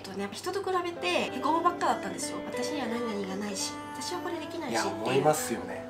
とね、人と比べてへこむばっかだったんですよ。私には何々がないし、私はこれできないしいや、思いますよね。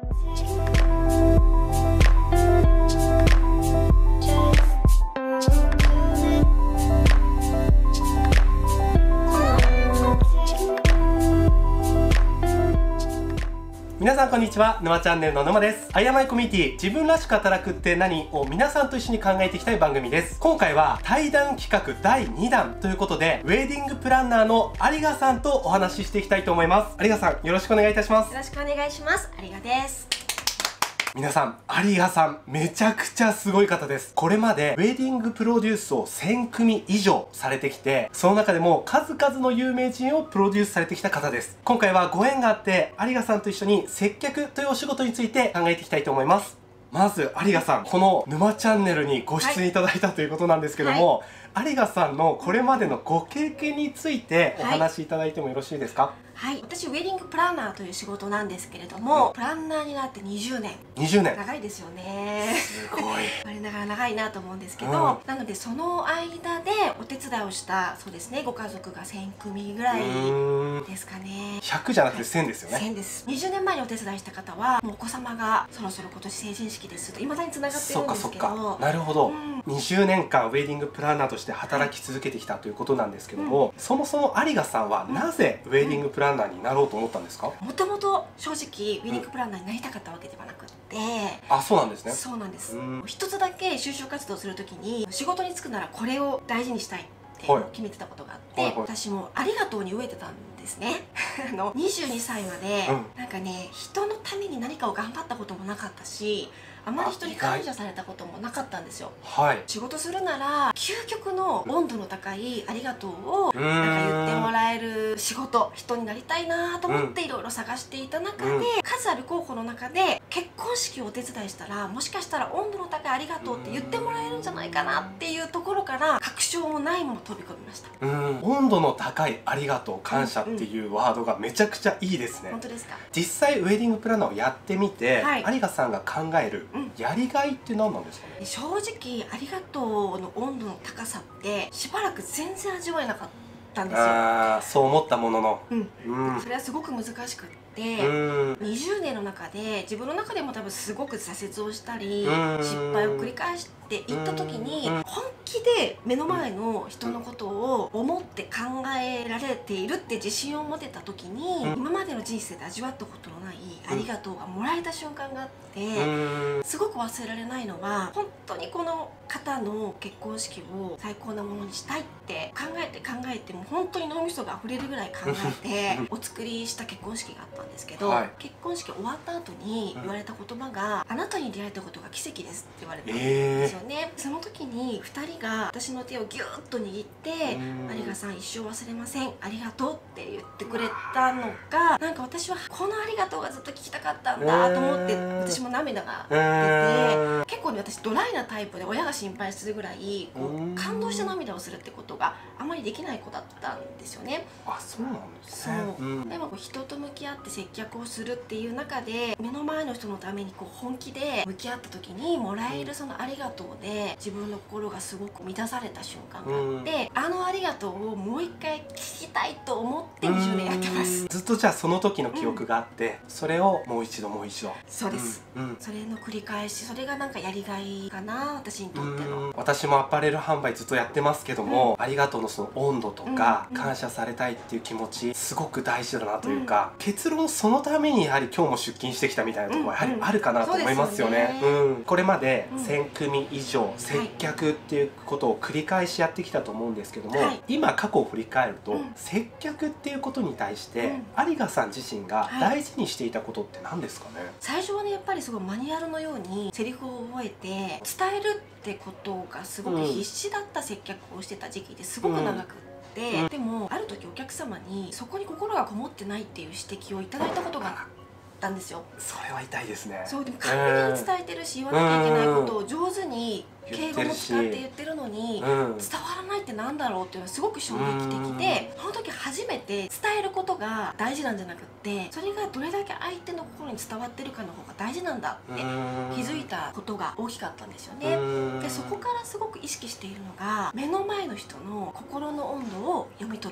皆さんこんにちは、沼チャンネルの沼です。IMIコミュニティ、自分らしく働くって何を皆さんと一緒に考えていきたい番組です。今回は対談企画第2弾ということで、ウェディングプランナーの有賀さんとお話ししていきたいと思います。有賀さん、よろしくお願いいたします。 よろしくお願いします。有賀です。 皆さん、有賀さん、めちゃくちゃすごい方です。これまで、ウェディングプロデュースを1000組以上されてきて、その中でも数々の有名人をプロデュースされてきた方です。今回はご縁があって、有賀さんと一緒に接客というお仕事について考えていきたいと思います。まず、有賀さん、この沼チャンネルにご出演いただいたということなんですけども、有賀さんのこれまでのご経験についてお話しいただいてもよろしいですか？ はい、私ウェディングプランナーという仕事なんですけれども、プランナーになって20年。 20年。 長いですよね。 すごい。 我ながら長いなと思うんですけど、なのでその間でお手伝いをした、そうですね、ご家族が1000組ぐらいですかね。 100じゃなくて1000ですよね。 1000です。20年前にお手伝いした方は、もうお子様がそろそろ今年成人式ですと、未だに繋がってるんですけど。 なるほど。20年間ウェディングプランナーとして働き続けてきたということなんですけども、そもそも有賀さんはなぜウェディングプランナーになろうと思ったんですか？ もともと正直ウェディングプランナーになりたかったわけではなくって、 あ、そうなんですね。 そうなんです。一つだけ就職活動するときに、仕事に就くならこれを大事にしたいって決めてたことがあって、私もありがとうに飢えてたんですね。22歳まで、なんかね、人のために何かを頑張ったこともなかったし、あまり人に感謝されたこともなかったんですよ。仕事するなら究極の温度の高いありがとうをなんか言ってもらえる仕事、人になりたいなと思っていろいろ探していた中で、数ある候補の中で結婚式をお手伝いしたら、もしかしたら温度の高いありがとうって言ってもらえるんじゃないかなっていうところから確証もないまま飛び込みました。 温度の高いありがとう、感謝っていうワードがめちゃくちゃいいですね。 本当ですか？ 実際ウェディングプランナーをやってみて、有賀さんが考えるやりがいって何なんですかね？ 正直ありがとうの温度の高さってしばらく全然味わえなかったんですよ。 そう思ったものの、 それはすごく難しくって、20年の中で自分の中でも多分すごく挫折をしたり失敗を繰り返していった時に、本気で目の前の人のことを思って考えられているって自信を持てた時に、今までの人生で味わったことのないありがとうがもらえた瞬間があって、すごく忘れられないのは、本当にこの方の結婚式を最高なものにしたいって考えても本当に脳みそが溢れるぐらい考えてお作りした結婚式があったんですけど、結婚式終わった後に言われた言葉が「あなたに出会えたことが奇跡です」って言われたんですよね。その時に2人が私の手をギューッと握って「有賀さん一生忘れません、ありがとう」って言ってくれたのが、なんか私はこの「ありがとう」がずっと聞きたかったんだと思って、私も涙が出て、結構ね、私ドライなタイプで親が心配するぐらいこう感動して涙をするってことがあまりできない子だったんですよね。 そうなんですね。 でも人と向き合って接客をするっていう中で、目の前の人のためにこう本気で向き合った時にもらえるそのありがとうで、自分の心がすごく満たされた瞬間があって、あのありがとうをもう一回聞きたいと思って20年やってます。 ずっとじゃあその時の記憶があって、それをもう一度もう一度。 そうです。それの繰り返し、それがなんかやりがいかな、私にとっての。 私もアパレル販売ずっとやってますけども、ありがとうのその温度とか感謝されたいっていう気持ち、すごく大事だなというか、結論そのためにやはり今日も出勤してきたみたいなところはやはりあるかなと思いますよね。これまで1000組以上接客っていうことを繰り返しやってきたと思うんですけども、今過去を振り返ると、接客っていうことに対して有賀さん自身が大事にしていたことって何ですかね？ 最初はね、やっぱりすごいマニュアルのようにセリフを覚えて伝えるってことがすごく必死だった接客をしてた時期ですごく長くって、でもある時お客様にそこに心がこもってないっていう指摘をいただいたことがあったんですよ。 それは痛いですね。 そうでも完璧に伝えてるし、言わなきゃいけないことを上手に敬語も使って言ってるのに伝わらないってなんだろうっていうのはすごく衝撃的で、その時初めて伝えることが大事なんじゃなくって、それがどれだけ相手の心に伝わってるかの方が大事なんだって気づいたことが大きかったんですよね。でそこからすごく意識しているのが、目の前の人の心の温度を読み取る。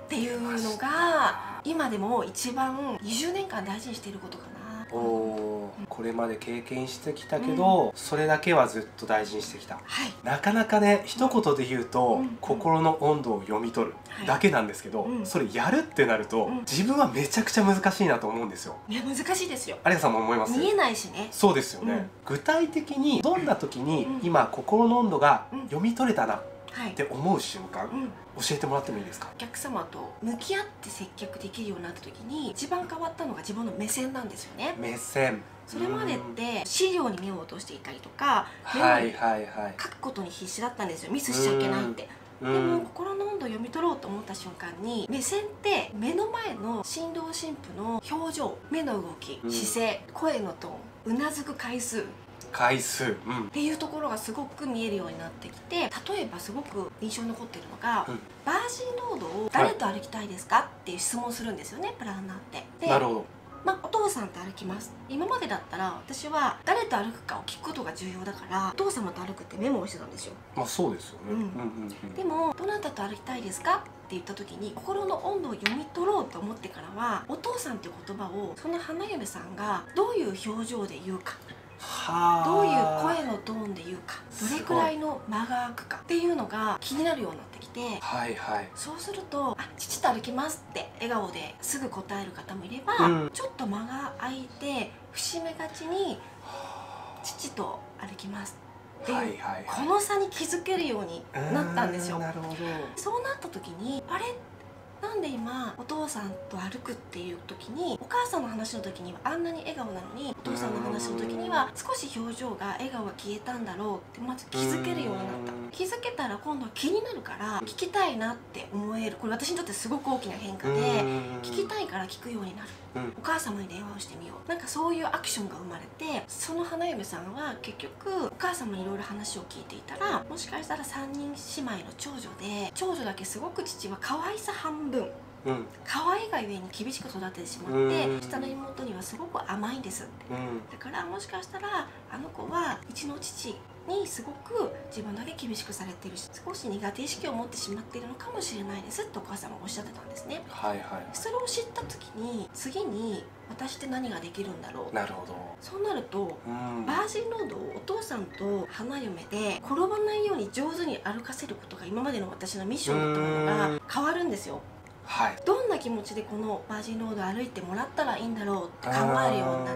っていうのが今でも一番20年間大事にしていることかな。 これまで経験してきたけど、それだけはずっと大事にしてきた。なかなかね、一言で言うと、心の温度を読み取るだけなんですけど、それやるってなると、自分はめちゃくちゃ難しいなと思うんですよ。 いや、難しいですよ。 有賀さんも思います？ 見えないしね。 そうですよね。具体的にどんな時に今心の温度が読み取れたなって思う瞬間、教えてもらってもいいですか？ お客様と向き合って接客できるようになった時に一番変わったのが自分の目線なんですよね。 目線。 それまでって資料に目を落としていたりとか、メモに書くことに必死だったんですよ。ミスしちゃいけないって。でも心の温度を読み取ろうと思った瞬間に、目線って目の前の新郎新婦の表情、目の動き、姿勢、声のトーン、うなずく回数っていうところがすごく見えるようになってきて、例えばすごく印象に残ってるのが、バージンロードを誰と歩きたいですかっていう質問をするんですよね、プランナーって。 なるほど。 お父さんと歩きます。今までだったら私は誰と歩くかを聞くことが重要だから、お父様と歩くってメモをしてたんですよ。 まあそうですよね。 でもどなたと歩きたいですかって言った時に、心の温度を読み取ろうと思ってからは、お父さんっていう言葉をその花嫁さんがどういう表情で言うか、どういう声のトーンで言うか、どれくらいの間が空くかっていうのが気になるようになってきて、そうすると「父と歩きます」って笑顔ですぐ答える方もいれば、ちょっと間が空いて節目がちに「父と歩きます」っていうこの差に気づけるようになったんですよ。そうなった時に、あれなんで今お父さんと歩くっていう時に、お母さんの話の時にはあんなに笑顔なのに、お父さんの話の時には少し表情が、笑顔が消えたんだろうってまず気づけるようになった。気づけたら今度は気になるから聞きたいなって思える。これ私にとってすごく大きな変化で、聞きたいから聞くようになる。お母様に電話をしてみよう。なんかそういうアクションが生まれて、その花嫁さんは結局お母様にいろいろ話を聞いていたら、もしかしたら3人姉妹の長女で、長女だけすごく父は可愛さ半分、可愛いがゆえに厳しく育ててしまって、下の妹にはすごく甘いんですって。だからもしかしたらあの子はうちの父にすごく自分だけ厳しくされているし、少し苦手意識を持ってしまっているのかもしれないですってお母さんがおっしゃってたんですね。それを知った時に、次に私って何ができるんだろう。 なるほど。 そうなると、バージンロードをお父さんと花嫁で転ばないように上手に歩かせることが今までの私のミッションだったものが変わるんですよ。どんな気持ちでこのバージンロードを歩いてもらったらいいんだろうって考えるようになって、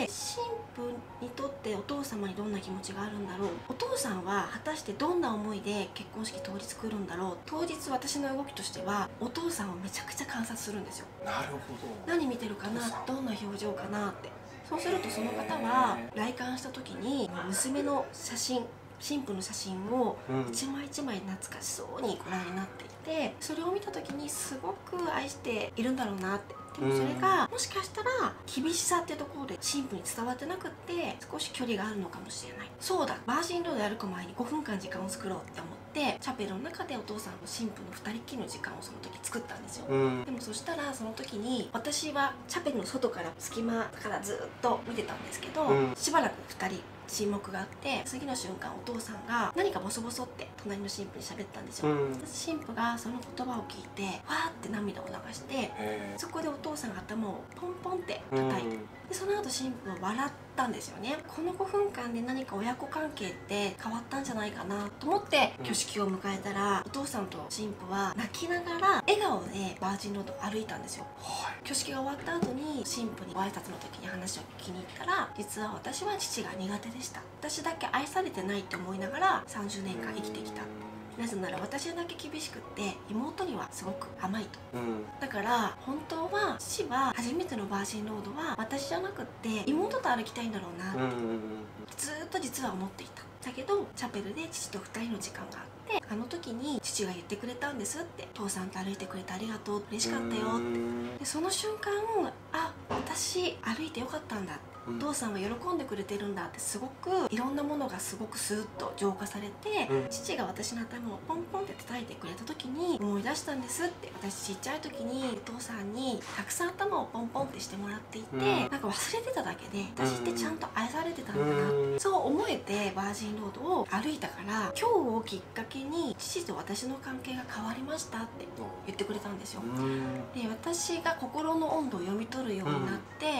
新婦にとってお父様にどんな気持ちがあるんだろう、お父さんは果たしてどんな思いで結婚式当日来るんだろう。当日私の動きとしてはお父さんをめちゃくちゃ観察するんですよ。 なるほど。 何見てるかな、どんな表情かなって。そうするとその方は来館した時に娘の写真、新婦の写真を一枚一枚懐かしそうにご覧になっていて、それを見た時にすごく愛しているんだろうなって。でもそれがもしかしたら厳しさっていうところで新婦に伝わってなくって、少し距離があるのかもしれない。そうだ、バージンロード歩く前に5分間時間を作ろうって思って、チャペルの中でお父さんと新婦の2人っきりの時間をその時作ったんですよ。でもそしたらその時に私はチャペルの外から隙間からずっと見てたんですけど、しばらく2人沈黙があって、次の瞬間お父さんが何かボソボソって隣の新婦に喋ったんですよ。新婦がその言葉を聞いてわーって涙を流して、そこでお父さんが頭をポンポンって叩いて、でその後新婦は笑ったんですよね。この5分間で何か親子関係って変わったんじゃないかなと思って挙式を迎えたら、お父さんと新婦は泣きながら笑顔でバージンロードを歩いたんですよ。挙式が終わった後に新婦にご挨拶の時に話を聞きに行ったら、実は私は父が苦手でした。私だけ愛されてないって思いながら30年間生きてきた。なぜなら私だけ厳しくって妹にはすごく甘いと、だから本当は父は初めてのバージンロードは私じゃなくって妹と歩きたいんだろうなって、ずーっと実は思っていた。だけどチャペルで父と2人の時間があって、あの時に父が言ってくれたんですって、父さんと歩いてくれてありがとう、嬉しかったよって。でその瞬間、あ、私歩いてよかったんだ、 お父さんは喜んでくれてるんだって、すごくいろんなものがすごくスーッと浄化されて、父が私の頭をポンポンって叩いてくれた時に思い出したんですって。私ちっちゃい時にお父さんにたくさん頭をポンポンってしてもらっていて、なんか忘れてただけで私ってちゃんと愛されてたんだな、そう思えてバージンロードを歩いたから、今日をきっかけに父と私の関係が変わりましたって言ってくれたんですよ。で、私が心の温度を読み取るようになって、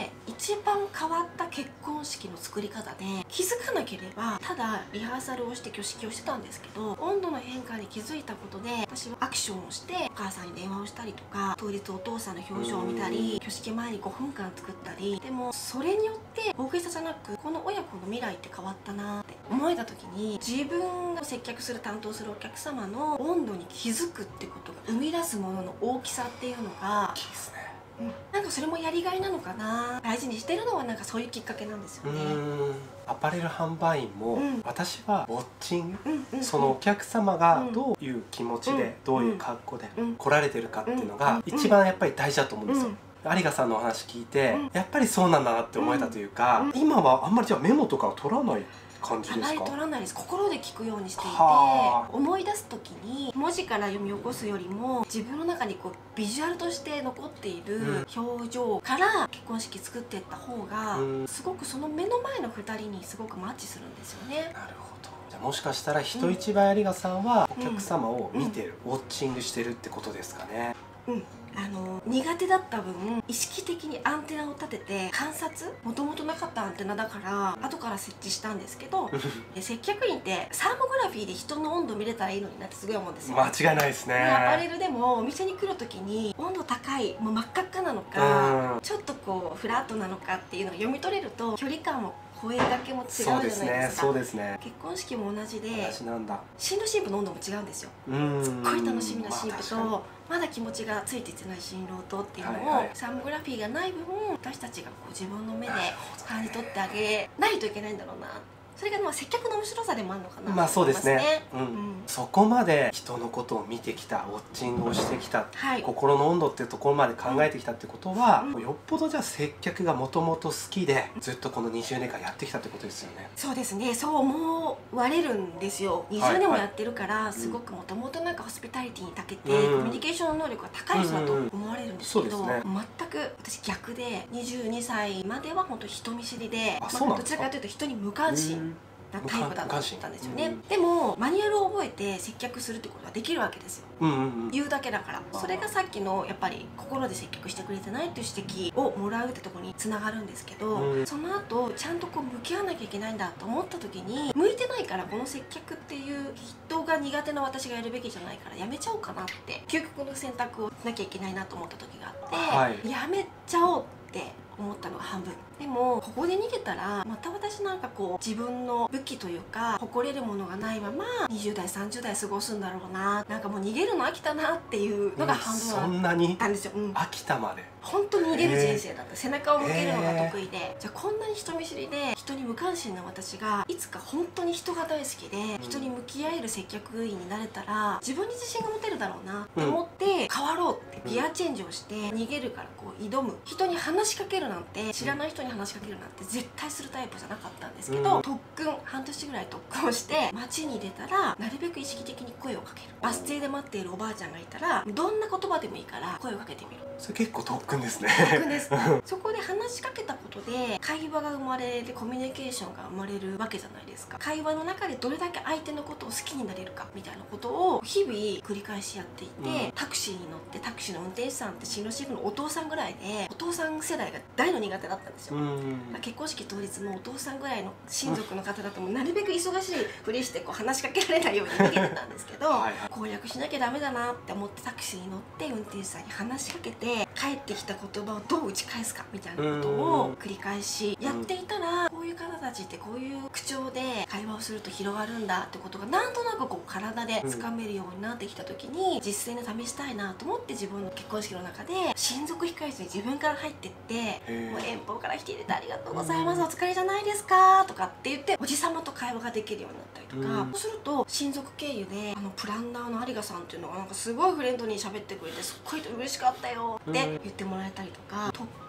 一番変わった結婚式の作り方で、気づかなければただリハーサルをして挙式をしてたんですけど、温度の変化に気づいたことで私はアクションをしてお母さんに電話をしたりとか、当日お父さんの表情を見たり、挙式前に5分間作ったり、でもそれによって大げさじゃなくこの親子の未来って変わったなって思えた時に、自分が接客する担当するお客様の温度に気づくってことが生み出すものの大きさっていうのが、なんかそれもやりがいなのかな。大事にしてるのはなんかそういうきっかけなんですよね。 アパレル販売員も、私はウォッチング、そのお客様がどういう気持ちで、どういう格好で来られてるかっていうのが一番やっぱり大事だと思うんですよ。有賀さんのお話聞いて、やっぱりそうなんだなって思えたというか、今はあんまりじゃあメモとかを取らない感じですか？ あまり取らないです。心で聞くようにしていて、思い出す時に文字から読み起こすよりも、自分の中にこうビジュアルとして残っている表情から結婚式作っていった方が、すごくその目の前の2人にすごくマッチするんですよね。 なるほど。じゃあもしかしたら人一倍有賀さんはお客様を見てる、ウォッチングしてるってことですかね。 苦手だった分意識的にアンテナを立てて観察、もともとなかったアンテナだから後から設置したんですけど接客員ってサーモグラフィーで人の温度見れたらいいのになってすごい思うんですよ。 間違いないですね。 アパレルでもお店に来る時に温度高い、もう真っ赤っかなのか、ちょっとこうフラットなのかっていうのが読み取れると、距離感も声掛けも違うじゃないですか。 そうですね。 結婚式も同じで、 同じなんだ。 新郎新婦の温度も違うんですよ。すっごい楽しみな新婦と、まだ気持ちがついていってない新郎とっていうのを、サーモグラフィーがない分私たちがこう自分の目で感じ取ってあげないといけないんだろうな。それがまあ接客の面白さでもあるのかな。 そうですね。そこまで人のことを見てきた、ウォッチングをしてきた、心の温度っていうところまで考えてきたってことは、よっぽどじゃあ接客がもともと好きでずっとこの20年間やってきたってことですよね。 そうですね。そう思われるんですよ。20年もやってるから、すごくもともとなんかホスピタリティに長けて、コミュニケーション能力が高い人だと思われるんですけど、全く私逆で、22歳までは本当人見知りで、どちらかというと人に無関心なタイプだったんですよね。でもマニュアルを覚えて接客するってことはできるわけですよ。言うだけだから。それがさっきのやっぱり心で接客してくれてないという指摘をもらうってところにつながるんですけど、その後ちゃんとこう向き合わなきゃいけないんだと思った時に、向いてないからこの接客っていう人が苦手な私がやるべきじゃないからやめちゃおうかなって、究極の選択をしなきゃいけないなと思った時があって、やめちゃおうって思ったのが半分。でもここで逃げたらまた私なんかこう自分の武器というか誇れるものがないまま20代30代過ごすんだろうな、なんかもう逃げるの飽きたなっていうのが半分あったんですよ。 飽きたまで本当に逃げる人生だった。背中を向けるのが得意で、じゃあこんなに人見知りで人に無関心な私がいつか本当に人が大好きで人に向き合える接客員になれたら自分に自信が持てるだろうなって思って変わろうってギアチェンジをして、逃げるからこう挑む、人に話しかけるなんて、知らない人に話しかけるなんて絶対するタイプじゃなかったんですけど、特訓半年ぐらい特訓をして街に出たらなるべく意識的に声をかける。バス停で待っているおばあちゃんがいたらどんな言葉でもいいから声をかけてみる。 それ結構特訓ですね。 特訓です。そこで話しかけたことで会話が生まれてコミュニケーションが生まれるわけじゃないですか。会話の中でどれだけ相手のことを好きになれるかみたいなことを日々繰り返しやっていて、タクシーに乗ってタクシーの運転手さんって新郎新婦のお父さんぐらいで、お父さん世代が大の苦手だったんですよ。結婚式当日もお父さんぐらいの親族の方だともうなるべく忙しいふりしてこう話しかけられないように逃げてたんですけど攻略しなきゃダメだなって思ってタクシーに乗って運転手さんに話しかけて、帰ってきた言葉をどう打ち返すかみたいなことを繰り返しやっていたら、こういう方たちってこういう口調で会話をすると広がるんだってことがなんとなくこう体でつかめるようになってきた時に、実践で試したいなと思って自分の結婚式の中で親族控室に自分から入ってってもう遠方から来ていただいてありがとうございます、お疲れじゃないですかとかって言っておじさまと会話ができるようになったりとか、そうすると親族経由でプランナーの有賀さんっていうのがなんかすごいフレンドに喋ってくれてすっごい嬉しかったよって言ってもらえたりとか、特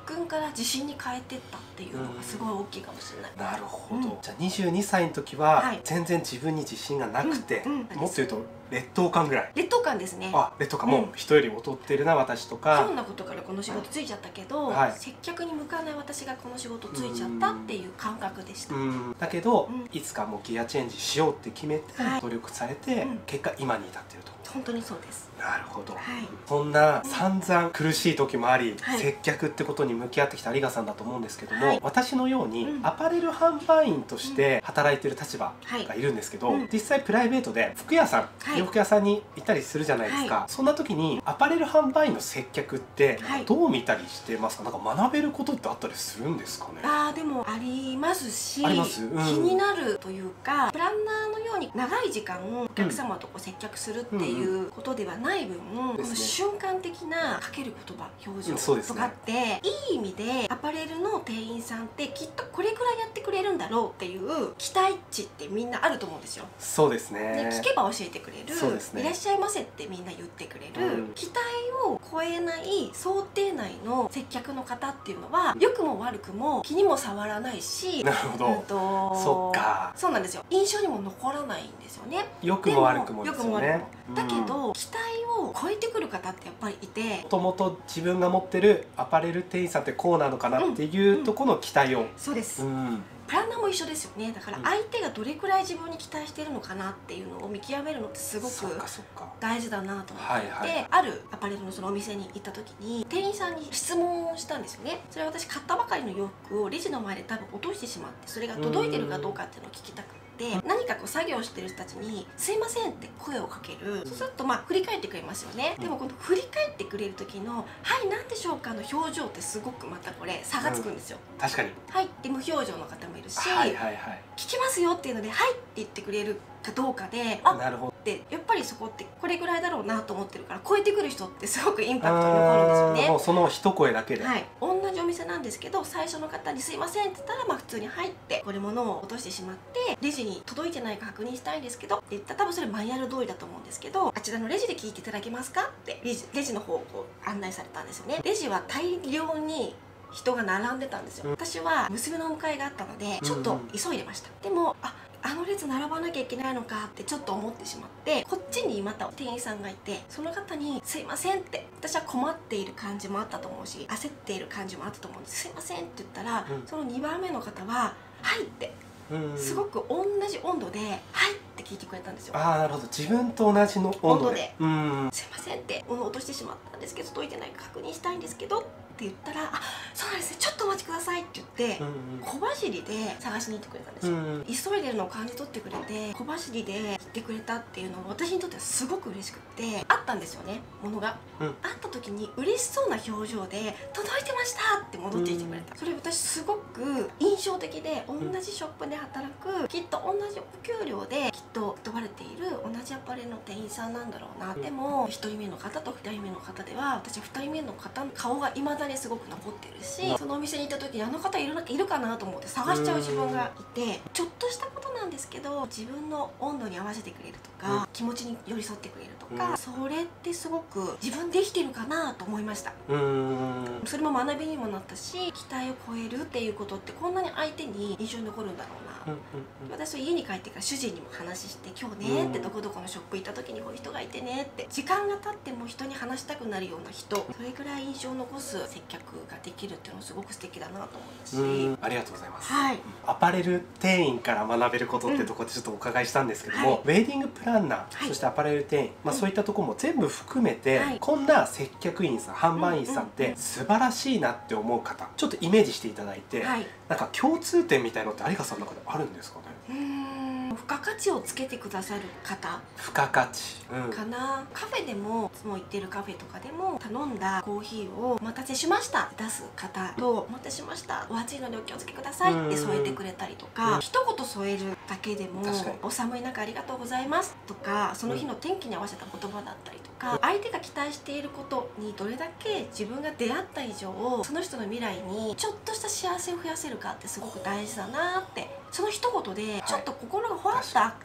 訓から自信に変えてったっていうのがすごい大きいかもしれない。 なるほど、じゃあ22歳の時ははい全然自分に自信がなくて、 うんもっと言うと劣等感ぐらい。 劣等感ですね。 劣等感、もう人より劣ってるな私とか、 ひょんなことからこの仕事ついちゃったけど、 はい接客に向かない私がこの仕事ついちゃったっていう感覚でした。 だけど、 うんいつかもうギアチェンジしようって決めて、 はい努力されて、 うん結果今に至っていると。 本当にそうです。 なるほど、 はいそんな散々苦しい時もあり、 はい接客ってことに向き合ってきた有賀さんだと思うんですけども、 はい私のようにうんアパレル販売員として働いてる立場がいるんですけど、 うん実際プライベートで服屋さん、 はい洋服屋さんに行ったりするじゃないですか、 はそんな時にアパレル販売員の接客ってはいどう見たりしてますか？なんか学べることってあったりするんですかね？ でもありますし、 あります、 気になるというか、プランナーのように長い時間お客様とこう接客するっていうことではない分、この瞬間的なかける言葉、表情とかって、いい意味でアパレルの店員さんってきっとこれくらいやってくれるんだろうっていう期待値ってみんなあると思うんですよ。 そうですでね。 聞けば教えてくれる、 そうですね、 いらっしゃいませってみんな言ってくれる、期待を超えない想定内の接客の方っていうのは良くも悪くも気にも触らないし、 なるほど、そっか、 そうなんですよ、印象にも残らないんですよね。 良くも悪くもですよね。 だけど、期待を超えてくる方ってやっぱりいて、 もともと自分が持ってるアパレル店員さんってこうなのかなっていうところの期待を、 そうです、プランナーも一緒ですよね。だから相手がどれくらい自分に期待してるのかなっていうのを見極めるのってすごく大事だなと思っていて、あるアパレルのそのお店に行った時に店員さんに質問をしたんですよね。それは私買ったばかりの洋服をレジの前で多分落としてしまって、それが届いてるかどうかっていうのを聞きたくて、何かこう作業してる人たちに「すいません」って声をかける。そうすると振り返ってくれますよね。でもこの振り返ってくれる時の「はい何でしょうか」の表情ってすごくまたこれ差がつくんですよ。 確かに。 はいって無表情の方もいるし、聞きますよっていうので「はい」って言ってくれるかどうかで、 なるほどってやっぱりそこってこれぐらいだろうなと思ってるから、超えてくる人ってすごくインパクトに残るんですよね。 もうその一声だけで、 はい、同じお店なんですけど、最初の方に「すいません」って言ったら普通に入ってこれ物を落としてしまって、レジに届いてないか確認したいんですけどって言ったら、多分それマニュアル通りだと思うんですけど、あちらのレジで聞いていただけますかってレジの方をこう案内されたんですよね。レジは大量に人が並んでたんですよ。私は娘のお迎えがあったのでちょっと急いでました。でもあの列並ばなきゃいけないのかってちょっと思ってしまって、こっちにまた店員さんがいて、その方に「すいません」って、私は困っている感じもあったと思うし焦っている感じもあったと思うんです。「すいません」って言ったら、その2番目の方は「はい」ってすごく同じ温度で「はい」って聞いてくれたんですよ。 なるほど、自分と同じの温度で「 すいません」って物を落としてしまったんですけど届いてないか確認したいんですけどって言ったら「そうなんですね、ちょっとお待ちください」って言って小走りで探しに行ってくれたんですよ。急いでるのを感じ取ってくれて小走りで行ってくれたっていうのは私にとってはすごく嬉しくってあったんですよね、ものが。あった時に嬉しそうな表情で「届いてました!」って戻ってきてくれた。それ私すごく印象的で、同じショップで働くきっと同じお給料できっと雇われている同じアパレルの店員さんなんだろうな。でも1人目の方と2人目の方では、私は2人目の方の顔が未だにすごく残ってるし、そのお店に行った時にあの方いるかなと思って探しちゃう自分がいて、ちょっとしたことなんですけど自分の温度に合わせてくれるとか、気持ちに寄り添ってくれるとか、それってすごく自分できてるかなと思いました。それも学びにもなったし、期待を超えるっていうことってこんなに相手に印象に残るんだろうな。私は家に帰ってから主人にも話して「今日ね」って「どこどこのショップ行った時にこういう人がいてね」って、時間が経っても人に話したくなるような人、それぐらい印象を残す接客ができるっていうのもすごく素敵だなと思いますし。 ありがとうございます。 アパレル店員から学べることってところでちょっとお伺いしたんですけども、ウェディングプランナー、そしてアパレル店員、そういったところも全部含めて、こんな接客員さん、販売員さんって素晴らしいなって思う方、ちょっとイメージしていただいて、なんか共通点みたいのって有賀さんの中であるんですかね？ 付加価値をつけてくださる方、 付加価値かな。カフェでも、いつも行ってるカフェとかでも頼んだコーヒーを「お待たせしました」って出す方と「お待たせしましたお熱いのでお気をつけください」って添えてくれたりとか、一言添えるだけでも「お寒い中ありがとうございます」とか、その日の天気に合わせた言葉だったりとか、相手が期待していることにどれだけ自分が出会った以上、その人の未来にちょっとした幸せを増やせるかってすごく大事だなって、その一言でちょっと心がほわっとあったかく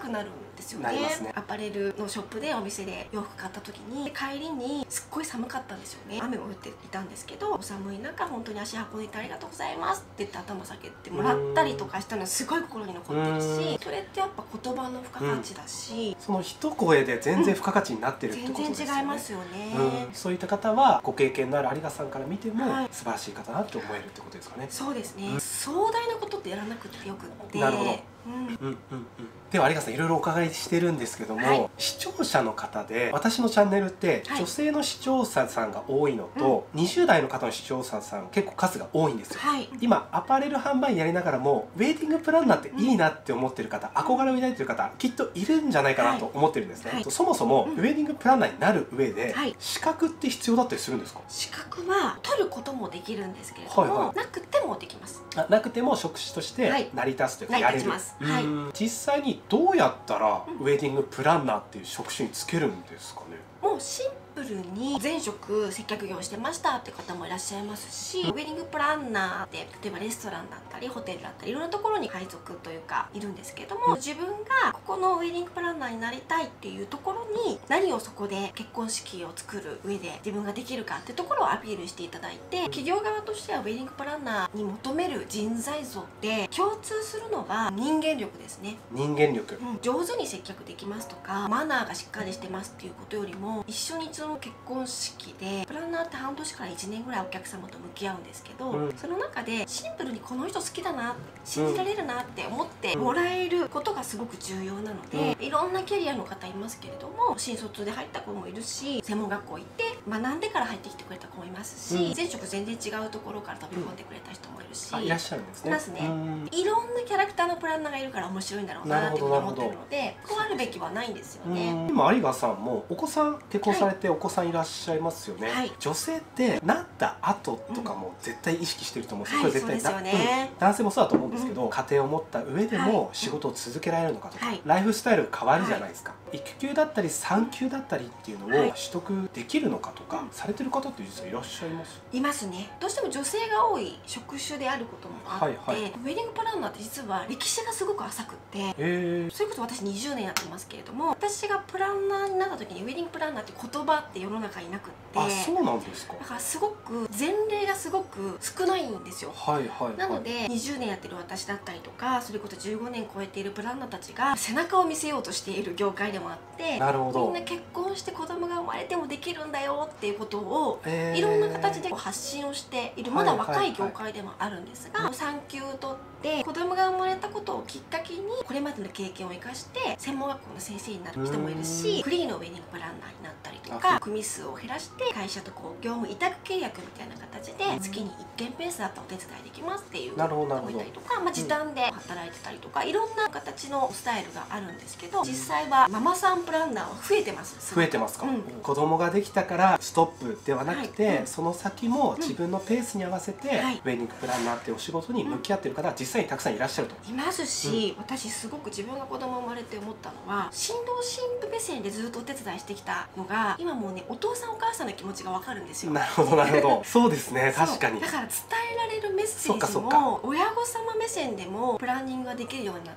くなるんですよね。 なりますね。 アパレルのショップでお店で洋服買った時に帰りにすっごい寒かったんですよね。雨も降っていたんですけど、お寒い中本当に足運んでいてありがとうございますって言って頭下げてもらったりとかしたのはすごい心に残ってるし、それってやっぱ言葉の付加価値だし、 その一声で全然付加価値になってるってことですよね。 全然違いますよね。 そういった方はご経験のある有賀さんから見ても、 はい、 素晴らしい方だって思えるってことですかね。 そうですね、壮大なことってやらなくてよくって。 なるほど。では有賀さん、いろいろお伺いしてるんですけども、はい、視聴者の方で私のチャンネルって女性の視聴者さんが多いのと、20代の方の視聴者さん結構数が多いんですよ。はい、今アパレル販売やりながらもウェディングプランナーっていいなって思ってる方、憧れを抱いてる方きっといるんじゃないかなと思ってるんですね。はい、そもそもウェディングプランナーになる上で、資格って必要だったりするんですか？ 資格は取ることもできるんですけれども、なくてもできます。 なくても職種として成り立つというかやれる。実際にどうやったらウェディングプランナーっていう職種に就けるんですかね？ もうシンプルに前職接客業してましたって方もいらっしゃいますし、ウェディングプランナーって例えばレストランだったりホテルだったりいろんなところに配属というかいるんですけども、自分がここのウェディングプランナーになりたいっていうところに何をそこで結婚式を作る上で自分ができるかってところをアピールしていただいて、企業側としてはウェディングプランナーに求める人材像って共通するのは人間力ですね。 人間力、 上手に接客できますとかマナーがしっかりしてますっていうことよりも、一緒にその結婚式でプランナーって半年から1年ぐらいお客様と向き合うんですけど、その中でシンプルにこの人好きだな、信じられるなって思ってもらえることがすごく重要なので、いろんなキャリアの方いますけれども、新卒で入った子もいるし、専門学校行って学んでから入ってきてくれた子もいますし、前職全然違うところから飛び込んでくれた人もいるし、 いらっしゃるんですね。 いますね。いろんなキャラクターのプランナーがいるから面白いんだろうなって思ってるので、こうあるべきはないんですよね。 今有賀さんもお子さん結婚されてお子さんいらっしゃいますよね。女性ってなった後とかも絶対意識してると思うんですよ。これ絶対男性もそうだと思うんですけど、家庭を持った上でも仕事を続けられるのかとか、ライフスタイルが変わるじゃないですか。育休だったり産休だったりっていうのを取得できるのかとかされてる方って実はいらっしゃいます？ いますね。どうしても女性が多い職種であることもあって、ウェディングプランナーって実は歴史がすごく浅くって、それこそ私20年やってますけれども、私がプランナーになった時にウェディングプランナーって言葉って世の中になくって、 あ、そうなんですか。 だからすごく前例がすごく少ないんですよ。なので20年やってる私だったりとか、それこそ15年超えているプランナーたちが背中を見せようとしている業界でもあって、みんな結婚して子供が生まれてもできるんだよっていうことをいろんな形で発信をしている、まだ若い業界でもあるんですが、産休を取って子供が生まれたことをきっかけにこれまでの経験を生かして専門学校の先生になる人もいるし、フリーのウェディングプランナーになったりとか、組数を減らして会社とこう業務委託契約みたいな形で月に1件ペースだったらお手伝いできますっていう人もいたりとか、時短で働いてたりとか、いろんな形のスタイルがあるんですけど、実際はママさんプランナーは増えてます。 増えてますか？子供ができたからストップではなくて、その先も自分のペースに合わせてウェディングプランナーっていうお仕事に向き合ってる方は実際にたくさんいらっしゃると。 いますし、私すごく自分が子供生まれて思ったのは、新郎新婦目線でずっとお手伝いしてきたのが今もうね、お父さんお母さんの気持ちが分かるんですよ。 なるほどなるほど。そうですね、確かに。 だから伝えられるメッセージも親御様目線でもプランニングができるようになって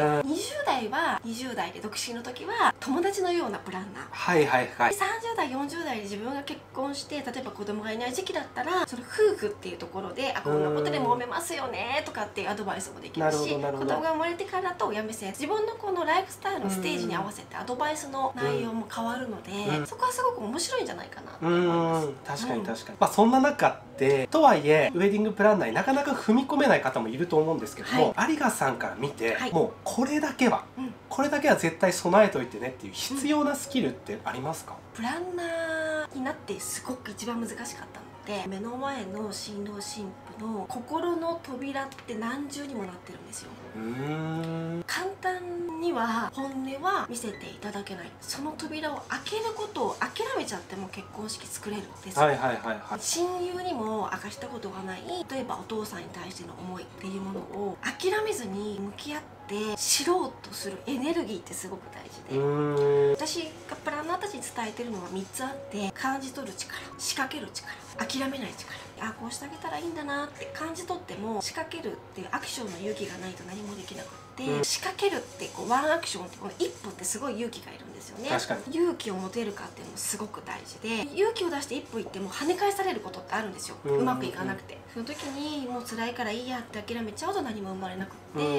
、20代は20代で独身の時は友達のようなプランナー、30代40代で自分が結婚して例えば子供がいない時期だったら、その夫婦っていうところでこんなことで揉めますよねとかっていうアドバイスもできるし、子供が生まれてからだと親目線、自分のこのライフスタイルのステージに合わせてアドバイスの内容も変わるので、そこはすごく面白いんじゃないかなと思います。 確かに確かに。そんな中ってとはいえウェディングプランナーになかなか踏み込めない方もいると思うんですけども、有賀さんから見てもうこれだけは絶対備えておいてねっていう必要なスキルってありますか？ プランナーになってすごく一番難しかったので、目の前の新郎新婦の心の扉って何重にもなってるんですよ。簡単には本音は見せていただけない。その扉を開けることを諦めちゃっても結婚式作れるんです。親友にも明かしたことがない、例えばお父さんに対しての思いっていうものを諦めずに向き合って知ろうとするエネルギーってすごく大事で、私がプランナーたちに伝えてるのは3つあって、感じ取る力、仕掛ける力、諦めない力。こうしてあげたらいいんだなって感じ取っても仕掛けるっていうアクションの勇気がないと何もできなくって、 て、仕掛けるってこうワンアクションってこの一歩ってすごい勇気がいるんですよね。 確かに勇気を持てるかっていうのもすごく大事で、勇気を出して一歩行っても跳ね返されることってあるんですよ、うまくいかなくて。その時にもう辛いからいいやって諦めちゃうと何も生まれなくって、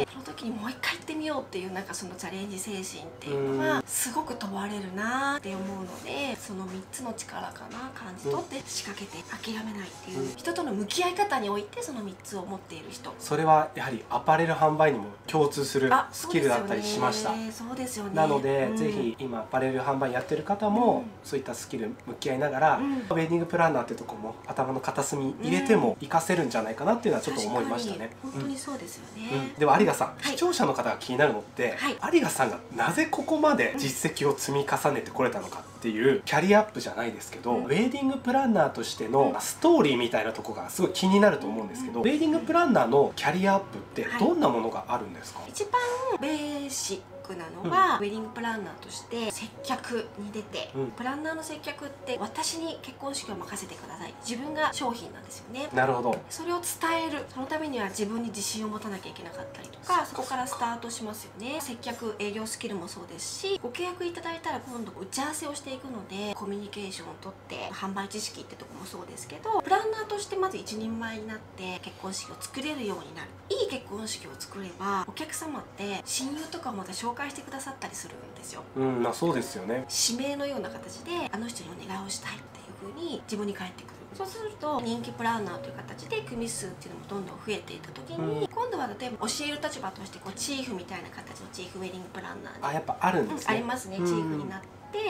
その時にもう一回行ってみようっていうなんかそのチャレンジ精神っていうのがすごく問われるなって思うので、その3つの力かな感じ取って仕掛けて諦めないっていう、人との向き合い方においてその3つを持っている人。 それはやはりアパレル販売にも共通するスキルだったりしました。 そうですよね。 なので、ぜひ今アパレル販売やってる方も、そういったスキル向き合いながら、ウェディングプランナーってとこも頭の片隅入れても活かせるんじゃないかなっていうのはちょっと思いましたね。 本当にそうですよね。 では有賀さん、視聴者の方が気になるのって、有賀さんがなぜここまで実績を積み重ねてこれたのかっていうキャリアアップじゃないですけど、ウェディングプランナーとしてのストーリーみたいなとこがすごい気になると思うんですけど、ウェディングプランナーのキャリアアップってどんなものがあるんですか？ 一番ベーシックなのは、ウェディングプランナーとして接客に出て、プランナーの接客って私に結婚式を任せてください、自分が商品なんですよね。 なるほど。 それを伝える、そのためには自分に自信を持たなきゃいけなかったりとか、そこからスタートしますよね。接客営業スキルもそうですし、ご契約いただいたら今度打ち合わせをしていくので、コミュニケーションをとって販売知識ってとこもそうですけど、プランナーとしてまず一人前になって結婚式を作れるようになる。いい結婚式を作ればお客様って親友とかをまた紹介してくださったりするんですよ。 まあそうですよね。 指名のような形であの人にお願いをしたいっていう風に自分に返ってくる。そうすると人気プランナーという形で組数っていうのもどんどん増えていった時に、今度は例えば教える立場としてこうチーフみたいな形のチーフウェディングプランナーにやっぱあるんですね。 ありますね。チーフになって、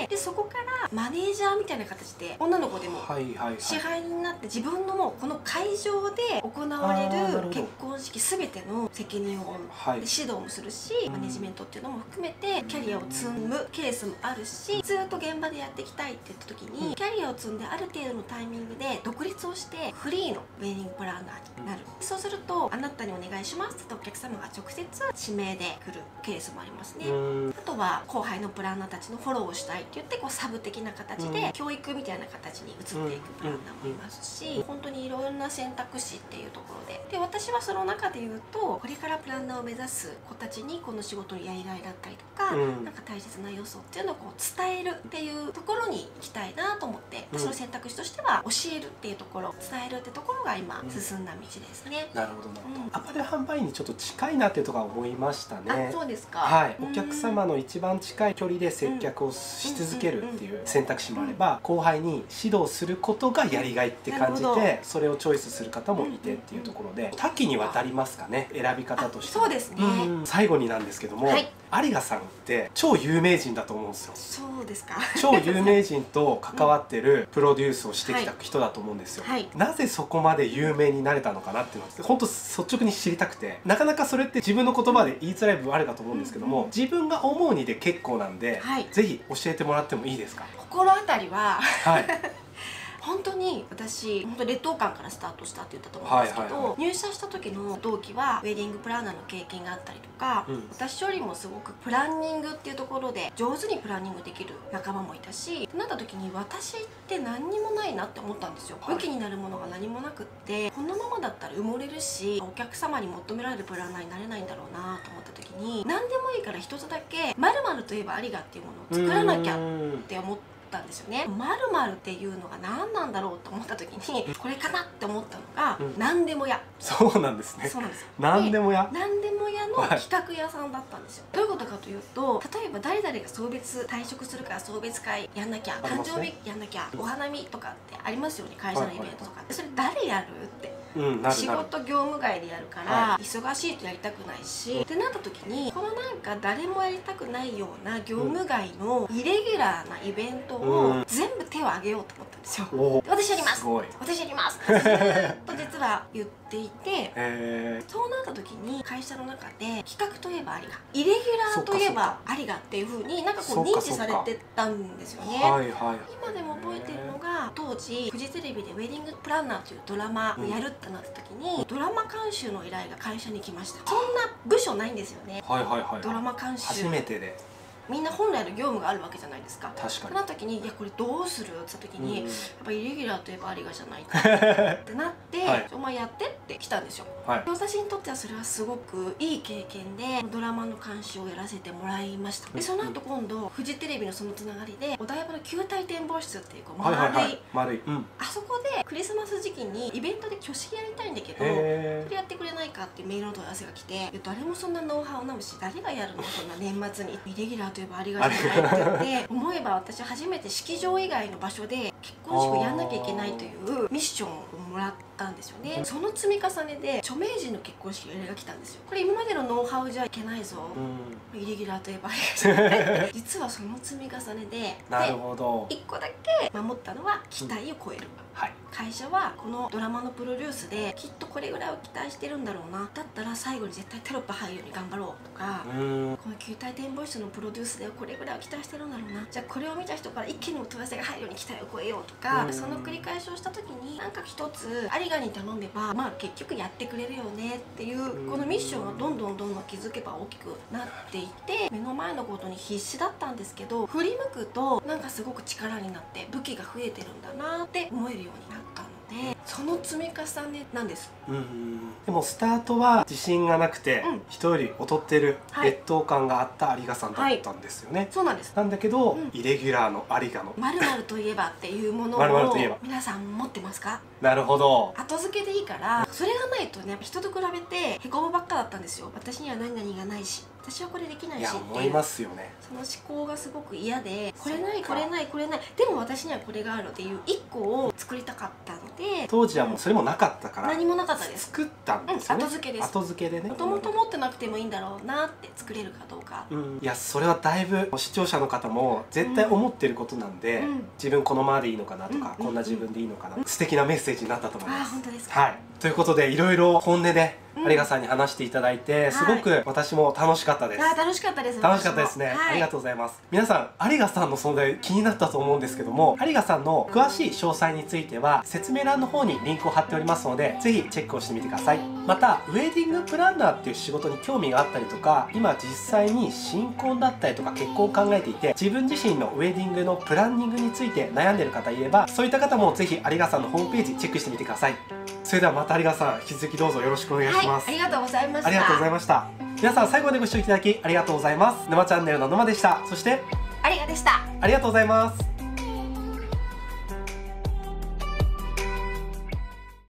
でそこからマネージャーみたいな形で女の子でも支配人になって自分のもうこの会場で行われる結婚式全ての責任を負う、で指導もするし、マネジメントっていうのも含めてキャリアを積むケースもあるし、ずっと現場でやっていきたいって言った時に、キャリアを積んである程度のタイミングで独立をしてフリーのウェディングプランナーになる。そうするとあなたにお願いしますってお客様が直接指名で来るケースもありますね。あとは後輩のプランナーたちのフォローをしたいって言ってこうサブ的な形で教育みたいな形に移っていくプランナーもいますし、本当にいろんな選択肢っていうところで、私はその中で言うと、これからプランナーを目指す子たちにこの仕事のやりがいだったりとか、なんか大切な要素っていうのをこう伝えるっていうところに行きたいなと思って、その選択肢としては教えるっていうところ、伝えるってところが今進んだ道ですね。 なるほどなるほど。アパレル販売にちょっと近いなっていうところは思いましたね。 そうですか。 はい。お客様の一番近い距離で接客をし続けるっていう選択肢もあれば、後輩に指導することがやりがいって感じてそれをチョイスする方もいてっていうところで、多岐にわたりますかね、選び方として。 そうですね。 最後になんですけども、有賀さんって超有名人だと思うんですよ。 そうですか。 超有名人と関わってるプロデュースをしてきた人だと思うんですよ。なぜそこまで有名になれたのかなっていうのは本当率直に知りたくて、なかなかそれって自分の言葉で言いづらい部分あるかと思うんですけども、自分が思うにで結構なんで、ぜひ教えてもらってもいいですか？ 心当たりははい本当に私、本当劣等感からスタートしたって言ったと思うんですけど、入社した時の同期はウェディングプランナーの経験があったりとか、私よりもすごくプランニングっていうところで上手にプランニングできる仲間もいたし、なった時に私って何にもないなって思ったんですよ。武器になるものが何もなくって、このままだったら埋もれるし、お客様に求められるプランナーになれないんだろうなと思った時に、何でもいいから一つだけ〇〇といえば有賀っていうものを作らなきゃって思って。たんですよね。〇〇っていうのが何なんだろうと思った時に、これかなって思ったのが何でも屋。 そうなんですね。 そうなんですよ。 何でも屋。 何でも屋の企画屋さんだったんですよ。どういうことかというと、例えば誰々が送別退職するから送別会やんなきゃ、誕生日やんなきゃ、お花見とかってありますよね、会社のイベントとか。それ誰やるって。仕事業務外でやるから忙しいとやりたくないしってなった時に、このなんか誰もやりたくないような業務外のイレギュラーなイベントを全部手を挙げようと思ったんですよ。私やります、私やりますってずっと実は言っていて、そうなった時に会社の中で企画といえば有賀、イレギュラーといえば有賀っていう風になんかこう認知されてたんですよね。今でも覚えてるのが、当時フジテレビでウェディングプランナーというドラマをやるってなった時に、ドラマ監修の依頼が会社に来ました。そんな部署ないんですよね。ドラマ監修初めてで。 みんな本来の業務があるわけじゃないですか。 確かその時にいやこれどうするって言った時に、やっぱイレギュラーといえば有賀じゃないかってなって、 はい、 お前やってって来たんですよ。 はい、 私にとってはそれはすごくいい経験でドラマの監視をやらせてもらいました。でその後今度フジテレビのそのつながりでお台場の球体展望室っていう丸い、 あそこでクリスマス時期にイベントで挙式やりたいんだけどそれやってくれないかっていうメールの問い合わせが来て、誰もそんなノウハウなし誰がやるのそんな年末にイレギュラーといえば有賀じゃないって言って思えば私初めて式場以外の場所で結婚式をやんなきゃいけないというミッションをもらったんですよね。その積み重ねで著名人の結婚式の依頼が来たんですよ。これ今までのノウハウじゃいけないぞ、イレギュラーといえば有賀じゃない実はその積み重ねでなるほど 1個だけ守ったのは期待を超える、 はい、 会社はこのドラマのプロデュースできっとこれぐらいを期待してるんだろうな、だったら最後に絶対テロップ入るように頑張ろうとか、この球体展望室のプロデュースではこれぐらいを期待してるんだろうな、じゃあこれを見た人から一気にお問い合わせが入るように期待を超えようとか、その繰り返しをした時になんか一つ有賀に頼めばまあ結局やってくれるよねっていうこのミッションがどんどん気づけば大きくなっていって目の前のことに必死だったんですけど、振り向くとなんかすごく力になって武器が増えてるんだなって思えるようになったので、その積み重ねなんです。 でもスタートは自信がなくて、人より劣ってる劣等感があった有賀さんだったんですよね。 そうなんです。 なんだけど、イレギュラーの有賀の 〇〇といえばっていうものを皆さん持ってますか？ なるほど。 後付けでいいからそれがないとね、やっぱ人と比べてへこむばっかだったんですよ。私には何々がないし私はこれできないしっていう、 思いますよね。 その思考がすごく嫌で、これないこれないこれない、でも私にはこれがあるっていう1個を作りたかったので、 当時はもうそれもなかったから、 何もなかったです。 作ったんですよね。 後付けです。 後付けでね。 もともと持ってなくてもいいんだろうなって作れるかどうか。 いやそれはだいぶ視聴者の方も絶対思ってることなんで、自分このままでいいのかなとか、こんな自分でいいのかな、素敵なメッセージになったと思います。 あ、本当ですか。 はい。ということでいろいろ本音で有賀さんに話していただいて、すごく私も楽しかったです。 楽しかったです。 楽しかったですね。ありがとうございます。皆さん有賀さんの存在気になったと思うんですけども、有賀さんの詳しい詳細については説明欄の方にリンクを貼っておりますので、ぜひチェックをしてみてください。またウェディングプランナーっていう仕事に興味があったりとか、今実際に新婚だったりとか結婚を考えていて、自分自身のウェディングのプランニングについて悩んでいる方いれば、そういった方もぜひ有賀さんのホームページチェックしてみてください。それではまた有賀さん引き続きどうぞよろしくお願いします。 ありがとうございました。 ありがとうございました。皆さん最後までご視聴いただきありがとうございます。沼チャンネルの沼でした。そして有賀でした。 ありがとうございます。